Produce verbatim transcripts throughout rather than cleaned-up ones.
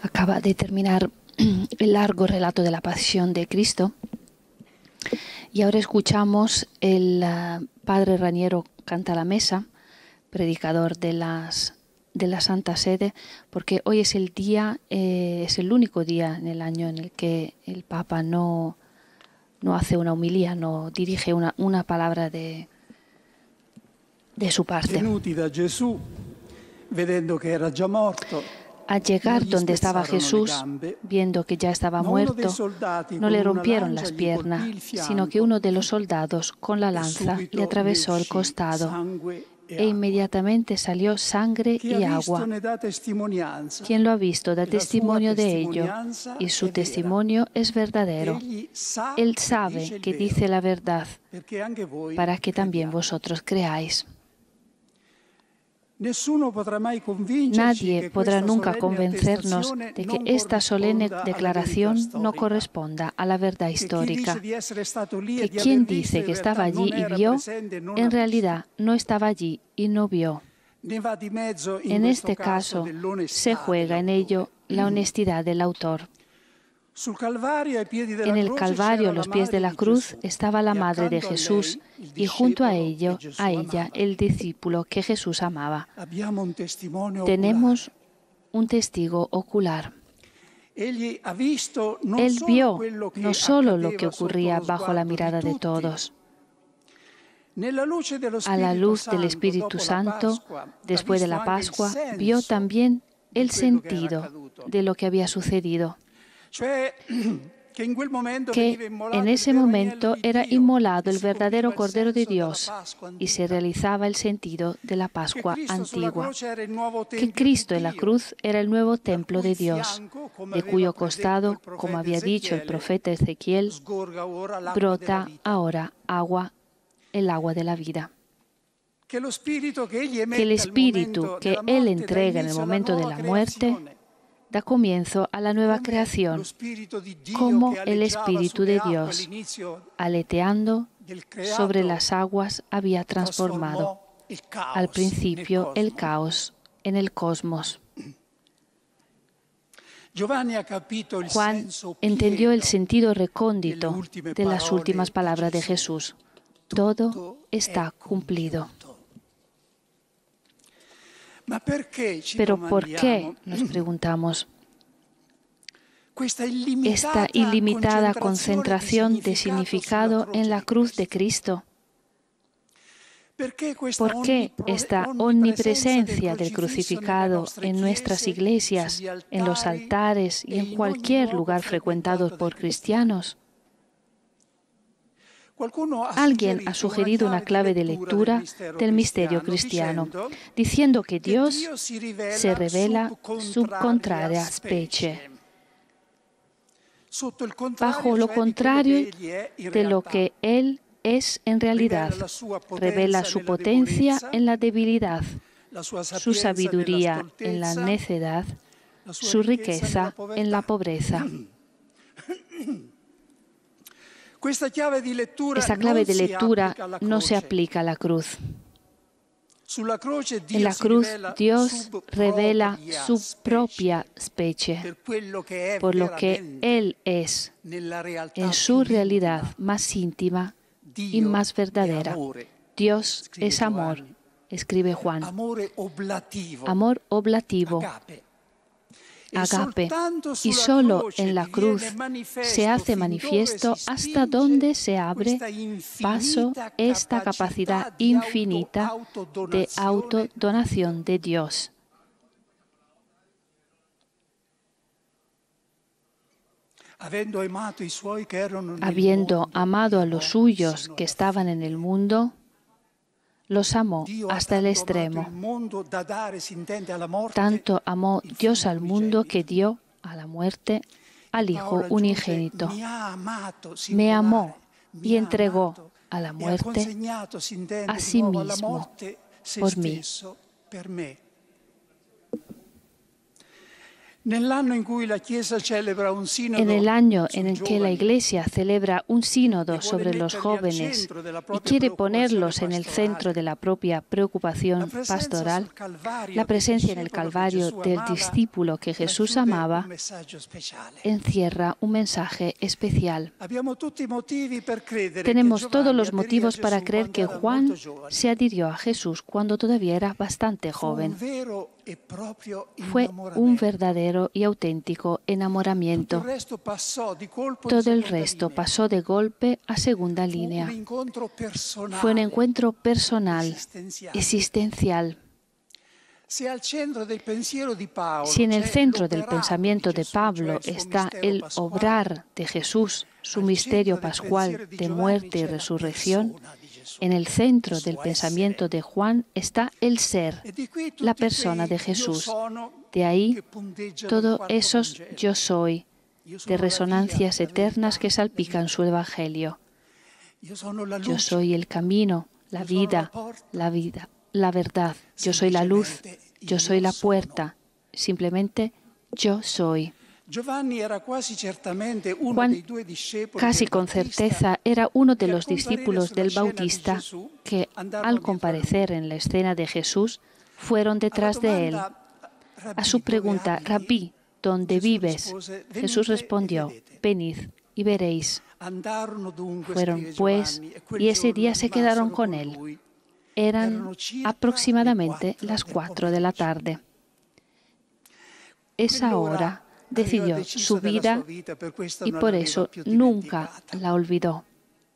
Acaba de terminar el largo relato de la pasión de Cristo y ahora escuchamos el uh, Padre Raniero canta la mesa, predicador de las de la Santa Sede, porque hoy es el día, eh, es el único día en el año en el que el Papa no, no hace una homilía, no dirige una, una palabra de, de su parte. Al llegar donde estaba Jesús, viendo que ya estaba muerto, no le rompieron las piernas, sino que uno de los soldados con la lanza le atravesó el costado e inmediatamente salió sangre y agua. Quien lo ha visto da testimonio de ello, y su testimonio es verdadero. Él sabe que dice la verdad, para que también vosotros creáis. Nadie podrá nunca convencernos de que esta solemne declaración no corresponda a la verdad histórica, que quien dice que estaba allí y vio, en realidad no estaba allí y no vio. En este caso, se juega en ello la honestidad del autor. En el Calvario, a los pies de la cruz, estaba la madre de Jesús y junto a ello, a ella, el discípulo que Jesús amaba. Tenemos un testigo ocular. Él vio no solo lo que ocurría bajo la mirada de todos. A la luz del Espíritu Santo, después de la Pascua, vio también el sentido de lo que había sucedido. Que en ese momento era inmolado el verdadero Cordero de Dios y se realizaba el sentido de la Pascua antigua. Que Cristo en la cruz era el nuevo templo de Dios, de cuyo costado, como había dicho el profeta Ezequiel, brota ahora agua, el agua de la vida. Que el Espíritu que Él entrega en el momento de la muerte da comienzo a la nueva creación, como el Espíritu de Dios, aleteando sobre las aguas, había transformado al principio el caos en el cosmos. Juan entendió el sentido recóndito de las últimas palabras de Jesús. Todo está cumplido. Pero ¿por qué, nos preguntamos, esta ilimitada concentración de significado en la cruz de Cristo? ¿Por qué esta omnipresencia del crucificado en nuestras iglesias, en los altares y en cualquier lugar frecuentado por cristianos? Alguien ha sugerido una clave de lectura del misterio cristiano, diciendo que Dios se revela sub contraria specie, bajo lo contrario de lo que Él es en realidad. Revela su potencia en la debilidad, su sabiduría en la necedad, su riqueza en la pobreza. Esta clave de lectura no se aplica a la cruz. En la cruz Dios revela su propia specie, por lo que Él es en su realidad más íntima y más verdadera. Dios es amor, escribe Juan. Amor oblativo. Agape, y solo en la cruz se hace manifiesto hasta dónde se abre paso esta capacidad infinita de autodonación de Dios. Habiendo amado a los suyos que estaban en el mundo, los amó hasta el extremo. Tanto amó Dios al mundo que dio a la muerte al Hijo unigénito. Me amó y entregó a la muerte a sí mismo por mí. En el año en el que la Iglesia celebra un sínodo sobre los jóvenes y quiere ponerlos en el centro de la propia preocupación pastoral, la presencia en el Calvario del discípulo que Jesús amaba encierra un mensaje especial. Tenemos todos los motivos para creer que Juan se adhirió a Jesús cuando todavía era bastante joven. Fue un verdadero y auténtico enamoramiento. Todo el resto pasó de golpe a segunda línea. Fue un encuentro personal, existencial. Si en el centro del pensamiento de Pablo está el obrar de Jesús, su misterio pascual de muerte y resurrección, en el centro del pensamiento de Juan está el ser, la persona de Jesús. De ahí todos esos yo soy, de resonancias eternas que salpican su evangelio. Yo soy el camino, la vida, la vida, la verdad. Yo soy la luz, yo soy la puerta. Simplemente yo soy. Juan, casi con certeza, era uno de los discípulos del Bautista que, al comparecer en la escena de Jesús, fueron detrás de él. A su pregunta, Rabí, ¿dónde vives? Jesús respondió, venid y veréis. Fueron, pues, y ese día se quedaron con él. Eran aproximadamente las cuatro de la tarde. Esa hora decidió su vida y por eso nunca la olvidó.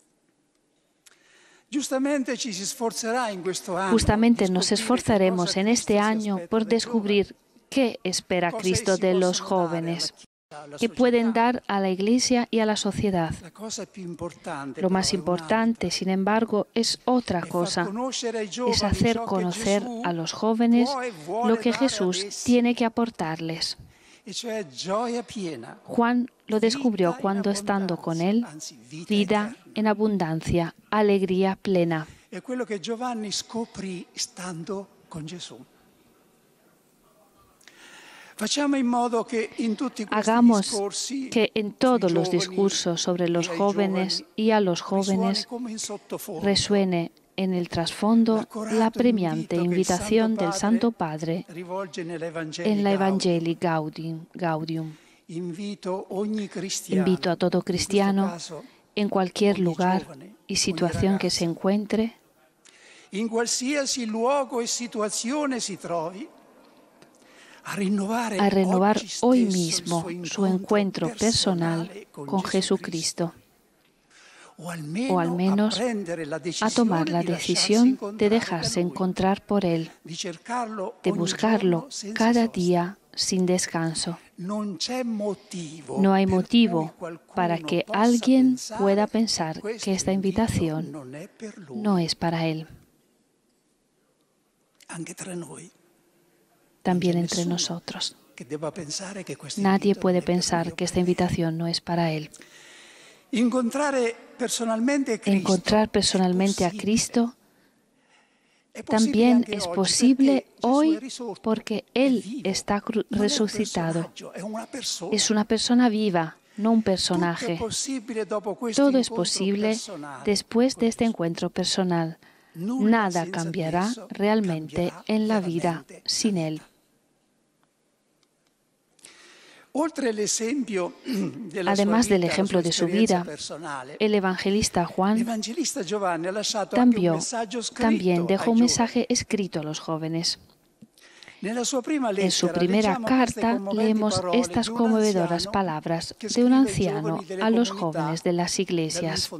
Justamente nos esforzaremos en este año por descubrir qué espera Cristo de los jóvenes, qué pueden dar a la Iglesia y a la sociedad. Lo más importante, sin embargo, es otra cosa, es hacer conocer a los jóvenes lo que Jesús tiene que aportarles. Juan lo descubrió cuando, estando con él, vida en abundancia, alegría plena. Hagamos que en todos los discursos sobre los jóvenes y a los jóvenes resuene en el trasfondo la premiante invitación del Santo Padre en la Evangelii Gaudium. Invito a todo cristiano, en cualquier lugar y situación que se encuentre, a renovar hoy mismo su encuentro personal con Jesucristo, o al menos a tomar la decisión de dejarse encontrar por Él, de buscarlo cada día sin descanso. No hay motivo para que alguien pueda pensar que esta invitación no es para él. También entre nosotros. Nadie puede pensar que esta invitación no es para él. Encontrar personalmente a Cristo también es posible hoy porque Él está resucitado. Es una persona viva, no un personaje. Todo es posible después de este encuentro personal. Nada cambiará realmente en la vida sin Él. Además del ejemplo de su vida, el evangelista Juan también, también dejó un mensaje escrito a los jóvenes. En su primera carta leemos estas conmovedoras palabras de un anciano a los jóvenes de las iglesias.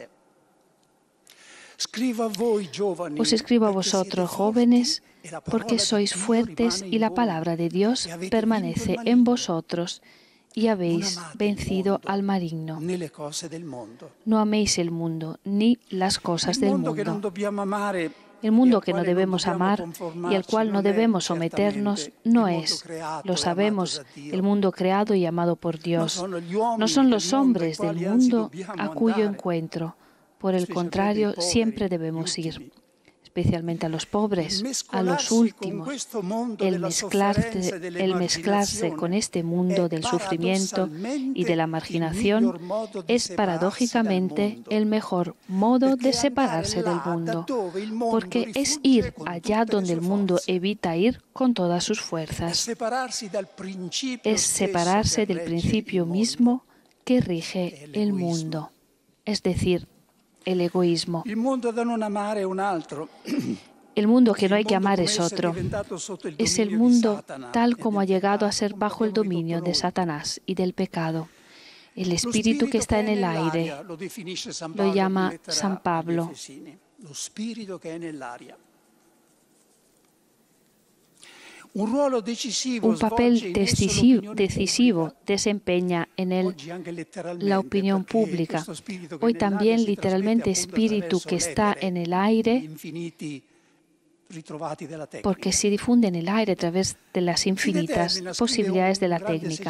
Os escribo a vosotros, jóvenes, porque sois fuertes y la palabra de Dios permanece en vosotros y habéis vencido al maligno. No améis el mundo ni las cosas del mundo. El mundo que no debemos amar y al cual no debemos someternos no es, lo sabemos, el mundo creado y amado por Dios. No son los hombres del mundo a cuyo encuentro, por el contrario, siempre debemos ir. especialmente a los pobres, a los últimos. El mezclarse, el mezclarse con este mundo del sufrimiento y de la marginación es paradójicamente el mejor modo de separarse del mundo, porque es ir allá donde el mundo evita ir con todas sus fuerzas. Es separarse del principio mismo que rige el mundo, es decir, el egoísmo. El mundo que no hay que amar es otro. Es el mundo tal como ha llegado a ser bajo el dominio de Satanás y del pecado. El espíritu que está en el aire lo llama San Pablo. Un papel decisivo, decisivo desempeña en él la opinión pública. Hoy también literalmente espíritu que está en el aire, porque se difunde en el aire a través de las infinitas posibilidades de la técnica.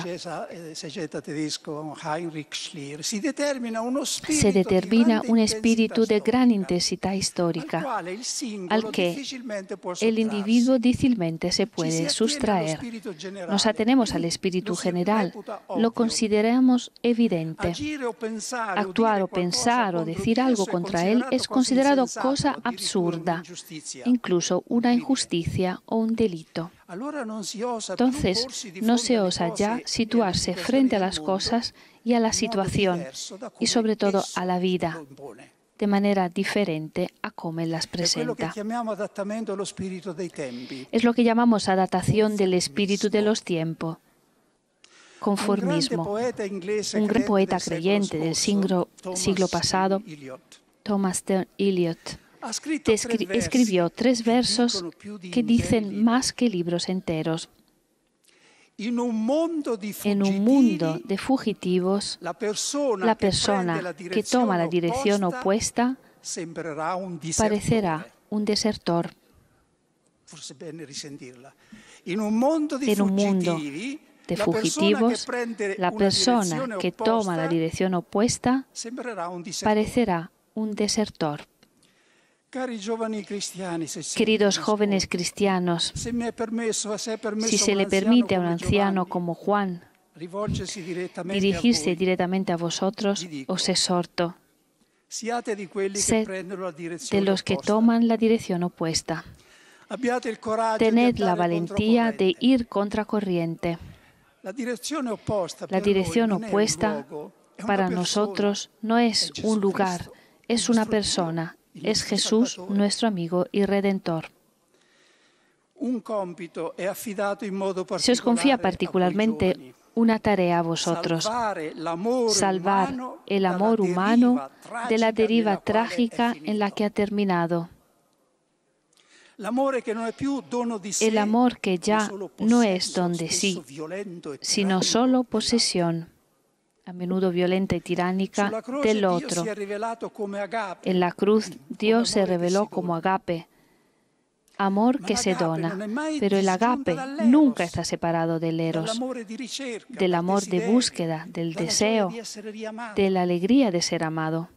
Se determina un espíritu de gran intensidad histórica, al que el individuo difícilmente se puede sustraer. Nos atenemos al espíritu general, lo consideramos evidente. Actuar o pensar o decir algo contra él es considerado cosa absurda, incluso una injusticia o un delito. Entonces, no se osa ya situarse frente a las cosas y a la situación, y sobre todo a la vida, de manera diferente a cómo él las presenta. Es lo que llamamos adaptación del espíritu de los tiempos. Conformismo. Un gran poeta creyente del siglo, siglo pasado, Thomas Eliot, escribió tres versos que dicen más que libros enteros. En un mundo de fugitivos, la persona que toma la dirección opuesta parecerá un desertor. En un mundo de fugitivos, la persona que toma la dirección opuesta parecerá un desertor. Queridos jóvenes cristianos, si se le permite a un anciano como Juan dirigirse directamente a vosotros, os exhorto, sed de los que toman la dirección opuesta. Tened la valentía de ir contracorriente. La dirección opuesta para nosotros no es un lugar, es una persona. Es Jesús, nuestro amigo y Redentor. Se os confía particularmente una tarea a vosotros: salvar el amor humano de la deriva trágica en la que ha terminado. El amor que ya no es don de sí, sino solo posesión, a menudo violenta y tiránica, del otro. En la cruz, Dios se reveló como agape, amor que se dona, pero el agape nunca está separado del eros, del amor de búsqueda, del deseo, de la alegría de ser amado.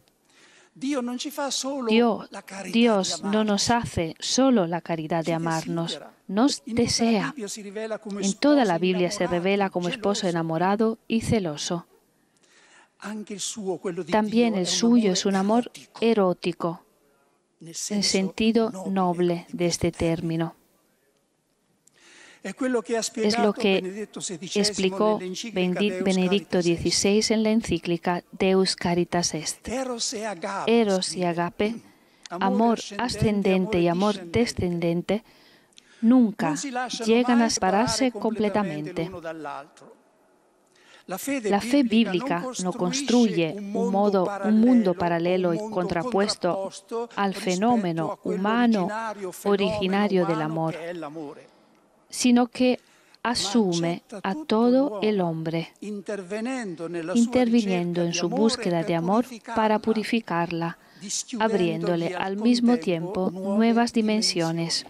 Dios, Dios no nos hace solo la caridad de amarnos, nos desea. En toda la Biblia se revela como esposo enamorado y celoso. También el suyo es un amor erótico, en sentido noble de este término. Es lo que explicó Benedicto dieciséis en la encíclica Deus Caritas Est. Eros y agape, amor ascendente y amor descendente, nunca llegan a separarse completamente. La fe bíblica no construye un, modo, un mundo paralelo y contrapuesto al fenómeno humano originario del amor, sino que asume a todo el hombre, interviniendo en su búsqueda de amor para purificarla, abriéndole al mismo tiempo nuevas dimensiones.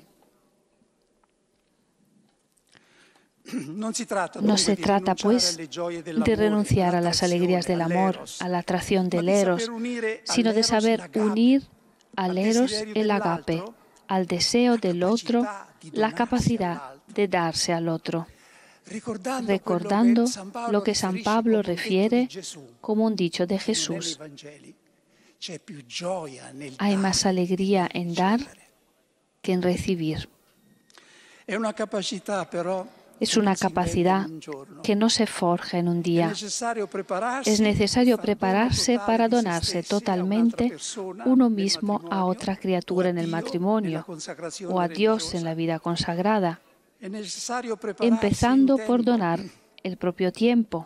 No se trata, pues, de renunciar a las alegrías del amor, a la atracción del eros, sino de saber unir al eros el agape, al deseo del otro la capacidad de darse al otro, recordando lo que San Pablo refiere como un dicho de Jesús. Hay más alegría en dar que en recibir. Es una capacidad que no se forja en un día. Es necesario prepararse para donarse totalmente uno mismo a otra criatura en el matrimonio o a Dios en la vida consagrada, empezando por donar el propio tiempo,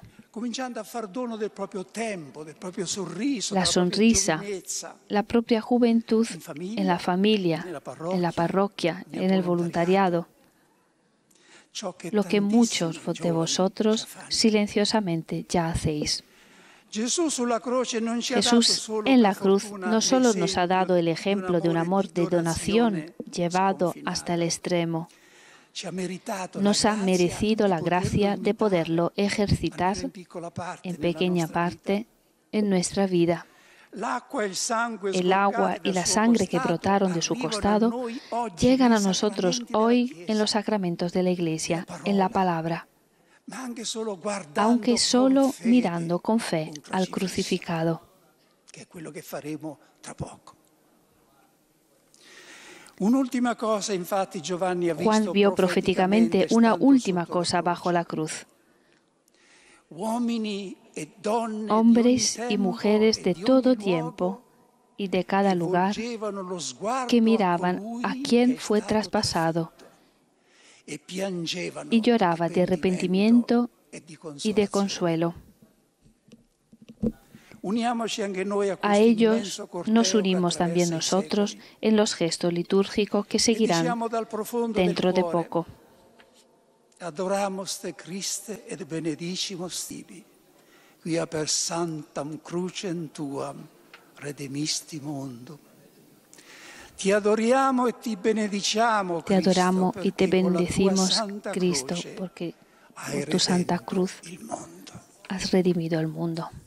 la sonrisa, la propia juventud en la familia, en la parroquia, en el voluntariado, lo que muchos de vosotros silenciosamente ya hacéis. Jesús en la cruz no solo nos ha dado el ejemplo de un amor de donación llevado hasta el extremo, nos ha merecido la gracia de poderlo ejercitar en pequeña parte en nuestra vida. El agua y la sangre que brotaron de su costado llegan a nosotros hoy en los sacramentos de la Iglesia, en la palabra, aunque solo mirando con fe al crucificado. Juan vio proféticamente una última cosa bajo la cruz. Hombres y mujeres de todo tiempo y de cada lugar que miraban a quien fue traspasado y lloraba de arrepentimiento y de consuelo. A ellos nos unimos también nosotros en los gestos litúrgicos que seguirán dentro de poco. Adoramus te Christe et benedicimus tibi, quia per sanctam crucem tuam redemisti mundum. Te adoramos y te benediciamo, Te adoramos y te bendecimos, Cristo, porque por tu santa cruz has redimido el mundo.